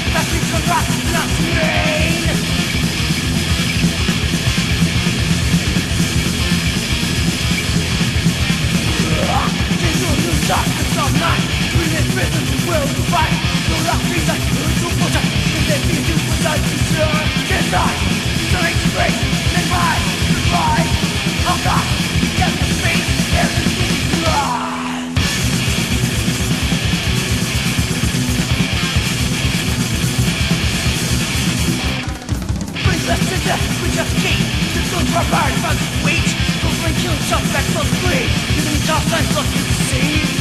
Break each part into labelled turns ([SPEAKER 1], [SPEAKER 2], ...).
[SPEAKER 1] That's me to rock, not rain. New shock, it's all night. Bring it rhythm, will you fight? No rock, things like to bullshit. Can they be used without future? Design, selling straight, then right, goodbye. Oh God, get the space, everything's dry. Bring us to death, we just keep. The guns are hard, runs weight. Go bring kill, shot back for free. Giving top signs, look you see.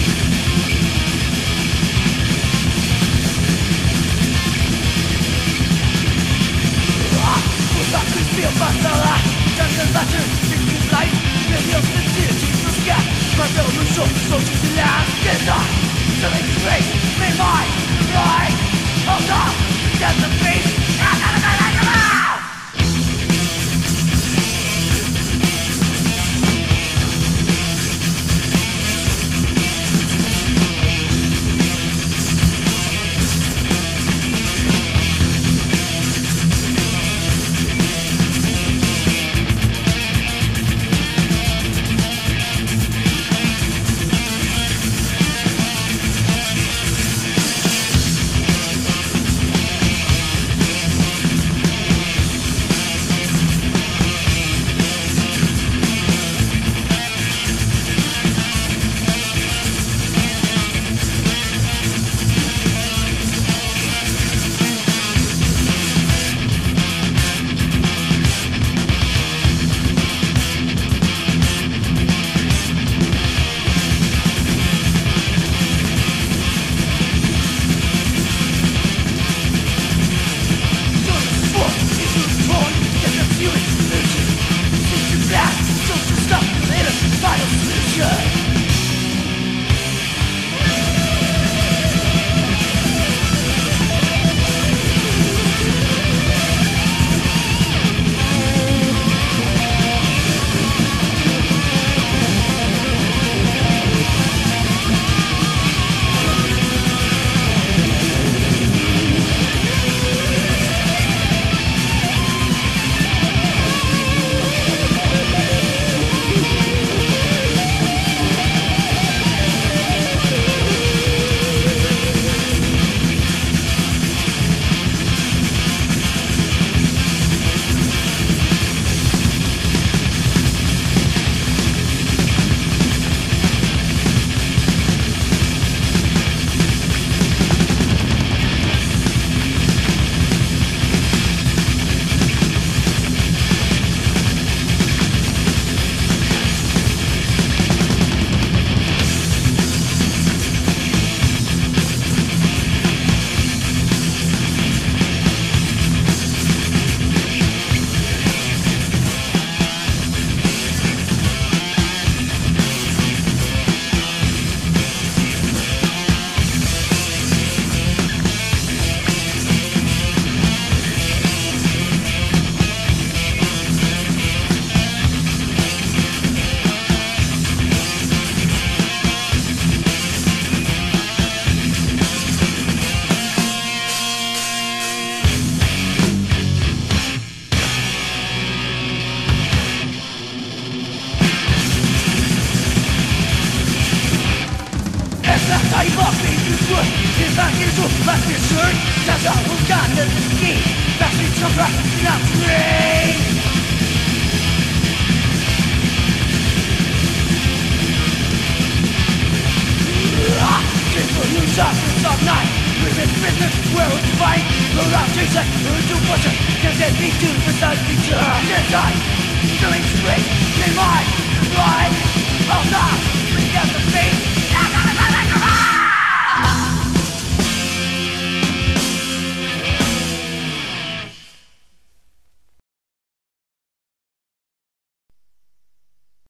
[SPEAKER 1] Feel fast alive, jungle lantern, drinking light. The hills, the tears, the sky. My revolution, so to the last design. Selling straight, may mine, right. Hold on, get the face.
[SPEAKER 2] Must be assured, that's all we've got to the scheme. That's me to rock, not rain. People use us all night. We've been business, where we fight. Load out, chase like, to butcher. Can't get me to besides feature. Design, doing straight, in mind, right. Oh no, we got the face.